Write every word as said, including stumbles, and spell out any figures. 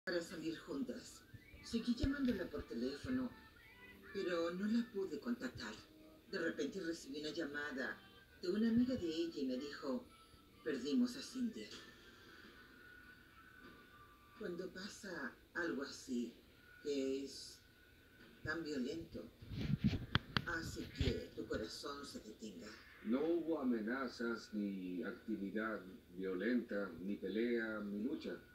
para salir juntas. Seguí llamándola por teléfono, pero no la pude contactar. De repente recibí una llamada de una amiga de ella y me dijo, perdimos a Cindy. Cuando pasa algo así, que es tan violento, hace que tu corazón se detenga. No hubo amenazas, ni actividad violenta, ni pelea, ni lucha.